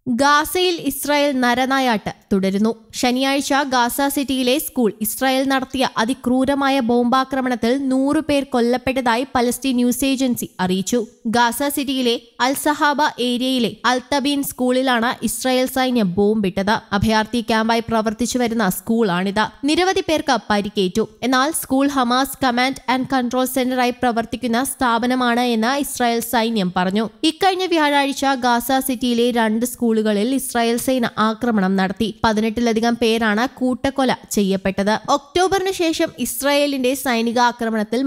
ഗാസയിൽ ഇസ്രായേൽ നരനായാട്ട് തുടരുന്നു. ശനിയാഴ്ച ഗാസ സിറ്റിയിലെ സ്കൂൾ ഇസ്രായേൽ നടത്തിയ അതിക്രൂരമായ ബോംബാക്രമണത്തിൽ 100 പേർ കൊല്ലപ്പെട്ടതായി പലസ്തീൻ ന്യൂസ് ഏജൻസി അറിയിച്ചു. ഗാസ സിറ്റിയിലെ അൽ സഹാബ ഏരിയയിലെ അൽ തബീൻ സ്കൂളിലാണ് ഇസ്രായേൽ സൈന്യം ബോംബിട്ടത്. അഭയാർത്ഥി ക്യാമ്പായി പ്രവർത്തിച്ചു വരുന്ന സ്കൂളാണിത്. നിരവധി പേർക്ക് പരിക്കേറ്റു. എന്നാൽ school Hamas command and control സെന്ററായി പ്രവർത്തിക്കുന്ന സ്ഥാപനമാണ് എന്ന് ഇസ്രായേൽ സൈന്യം പറഞ്ഞു. ഇക്കഴിഞ്ഞ വ്യാഴാഴ്ച ഗാസ സിറ്റിയിലെ 2 സ്കൂളുകളിൽ ഇസ്രായേൽ സേന ആക്രമണം നടത്തി. 18ലധികം പേരാണ് കൂട്ടക്കൊല ചെയ്യപ്പെട്ടത്. ഒക്ടോബറിന് ശേഷം ഇസ്രായേലിന്റെ സൈനിക ആക്രമണത്തിൽ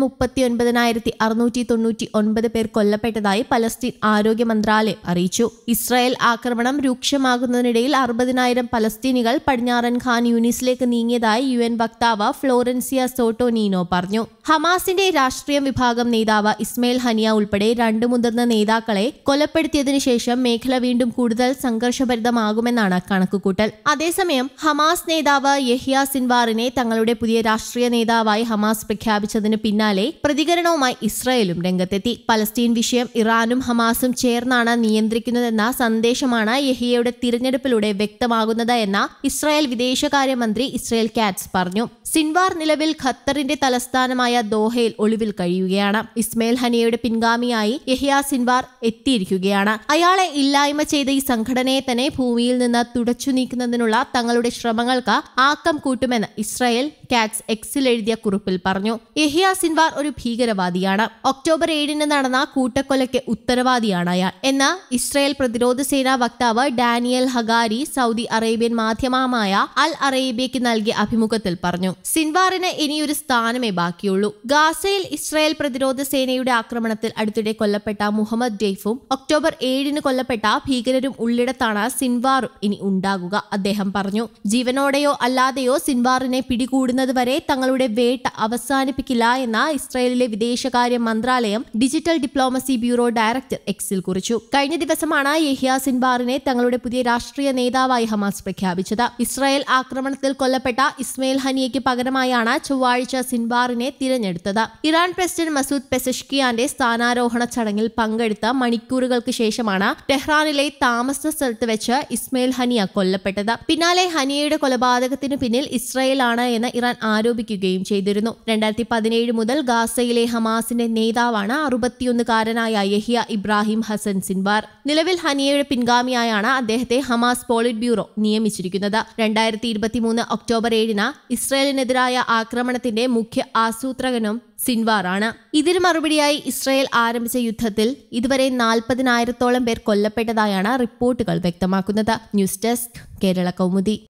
39,699 പേർ കൊല്ലപ്പെട്ടതായി പലസ്തീൻ ആരോഗ്യ മന്ത്രാലയം അറിയിച്ചു. ഇസ്രായേൽ ആക്രമണം രൂക്ഷമാകുന്നതിനിടയിൽ 60,000 പലസ്തീനികൾ പടിഞ്ഞാറൻ ഖാൻ യൂനിസിലേക്ക് നീങ്ങിയതായി UN വക്താവ് ഫ്ലോറൻസിയ സോട്ടോനീനോ പറഞ്ഞു. ഹമാസിന്റെ രാഷ്ട്രീയ വിഭാഗം നേതാവ് ഇസ്മയിൽ ഹനിയ ഉൾപ്പെടെ 2 മുതിർന്ന നേതാക്കളെ കൊലപ്പെടുത്തിയതിനു ശേഷം മേഖല വീണ്ടും കൂടുതൽ സംഘർഷഭരിതമാകുമെന്നാണ് കണക്കുകൂട്ടൽ. അതേസമയം ഹമാസ് നേതാവ് യഹ്യ സിൻവാറിനെ തങ്ങളുടെ പുതിയ രാഷ്ട്രീയ നേതാവായി ഹമാസ് പ്രഖ്യാപിച്ചതിന് പിന്നാലെ പ്രതികരണവുമായി ഇസ്രായേലും രംഗത്തെത്തി. പലസ്തീൻ വിഷയം ഇറാനും ഹമാസും ചേർന്നാണ് നിയന്ത്രിക്കുന്നതെന്ന സന്ദേശമാണ് യഹ്യയുടെ തിരഞ്ഞെടുപ്പിലൂടെ വ്യക്തമാകുന്നത് എന്ന് ഇസ്രായേൽ വിദേശകാര്യമന്ത്രി ഇസ്രായേൽ കാറ്റ്സ് പറഞ്ഞു. സിൻവാർ നിലവിൽ ഖത്തറിന്റെ തലസ്ഥാനമായ ദോഹയിൽ ഒളിവിൽ കഴിയുകയാണ്. ഇസ്മയിൽ ഹനിയയുടെ പിൻഗാമിയായി യഹ്യ സിൻവാർ എത്തിയിരിക്കുകയാണ്. അയാളെ ഇല്ലായ്മ ചെയ്ത ഈ സംഘടനയെ തന്നെ ഭൂമിയിൽ നിന്ന് തുടച്ചു നീക്കുന്നതിനുള്ള തങ്ങളുടെ ശ്രമങ്ങൾക്ക് ആക്കം കൂട്ടുമെന്ന് ഇസ്രായേൽ കാറ്റ്സ് എക്സിൽ എഴുതിയ കുറിപ്പിൽ പറഞ്ഞു. യഹ്യ സിൻവാർ ഒരു ഭീകരവാദിയാണ്. ഒക്ടോബർ 7-ന് നടന്ന കൂട്ടക്കൊലയ്ക്ക് ഉത്തരവാദിയാണ് അയാൾ എന്ന് ഇസ്രായേൽ പ്രതിരോധ സേനാ വക്താവ് ഡാനിയൽ ഹഗാരി സൗദി അറേബ്യൻ മാധ്യമമായ അൽ അറേബ്യയ്ക്ക് നൽകിയ അഭിമുഖത്തിൽ പറഞ്ഞു. സിൻവാറിന് ഇനിയൊരു സ്ഥാനമേ ബാക്കിയുള്ളൂ. ഗാസയിൽ ഇസ്രായേൽ പ്രതിരോധ സേനയുടെ ആക്രമണത്തിൽ അടുത്തിടെ കൊല്ലപ്പെട്ട മുഹമ്മദ് ഡെയ്ഫും ഒക്ടോബർ 7-ന് കൊല്ലപ്പെട്ട ഭീകരരും ഉള്ളിടത്താണ് സിൻവാറും ഇനി ഉണ്ടാകുക, അദ്ദേഹം പറഞ്ഞു. ജീവനോടെയോ അല്ലാതെയോ സിൻവാറിനെ പിടികൂടുന്നതുവരെ തങ്ങളുടെ വേട്ട അവസാനിപ്പിക്കില്ല എന്ന് ഇസ്രായേലിലെ വിദേശകാര്യ മന്ത്രാലയം ഡിജിറ്റൽ ഡിപ്ലോമസി ബ്യൂറോ ഡയറക്ടർ എക്സിൽ കുറിച്ചു. കഴിഞ്ഞ ദിവസമാണ് യഹ്യ സിൻവാറിനെ തങ്ങളുടെ പുതിയ രാഷ്ട്രീയ നേതാവായി ഹമാസ് പ്രഖ്യാപിച്ചത്. ഇസ്രായേൽ ആക്രമണത്തിൽ കൊല്ലപ്പെട്ട ഇസ്മയിൽ ഹനിയയ്ക്ക് പകരമായാണ് ചൊവ്വാഴ്ച സിൻവാറിനെ തിരഞ്ഞെടുത്തത്. ഇറാൻ പ്രസിഡന്റ് മസൂദ് പെസഷ്കിയാന്റെ സ്ഥാനാരോഹണ ചടങ്ങിൽ പങ്കെടുത്ത മണിക്കൂറുകൾക്ക് ശേഷമാണ് ടെഹ്റാനിലെ താമസ സ്ഥലത്ത് വെച്ച് ഇസ്മയിൽ ഹനിയ കൊല്ലപ്പെട്ടത്. പിന്നാലെ ഹനിയയുടെ കൊലപാതകത്തിനു പിന്നിൽ ഇസ്രായേലാണ് എന്ന് ഇറാൻ ആരോപിക്കുകയും ചെയ്തിരുന്നു. 2017 മുതൽ ഗാസയിലെ ഹമാസിന്റെ നേതാവാണ് 61-കാരനായ യഹ്യ ഇബ്രാഹിം ഹസൻ സിൻവാർ. നിലവിൽ ഹനിയയുടെ പിൻഗാമിയായാണ് അദ്ദേഹത്തെ ഹമാസ് പോളിറ്റ് ബ്യൂറോ നിയമിച്ചിരിക്കുന്നത്. 2023 ഒക്ടോബർ 7-ന് ഇസ്രായേലിനെതിരായ ആക്രമണത്തിന്റെ മുഖ്യ ആസൂത്രകനും സിൻവാറാണ്. ഇതിന് മറുപടിയായി ഇസ്രായേൽ ആരംഭിച്ച യുദ്ധത്തിൽ ഇതുവരെ 40,000-ഓളം പേർ കൊല്ലപ്പെട്ടതായാണ് റിപ്പോർട്ടുകൾ വ്യക്തമാക്കുന്നത്. News desk Kerala Kaumudi.